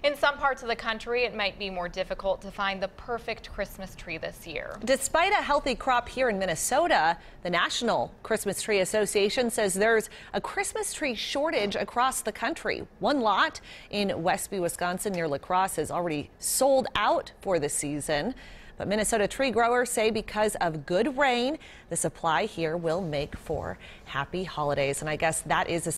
In some parts of the country, it might be more difficult to find the perfect Christmas tree this year. Despite a healthy crop here in Minnesota, the National Christmas Tree Association says there's a Christmas tree shortage across the country. One lot in Westby, Wisconsin near La Crosse is already sold out for the season. But Minnesota tree growers say because of good rain, the supply here will make for happy holidays. And I guess that is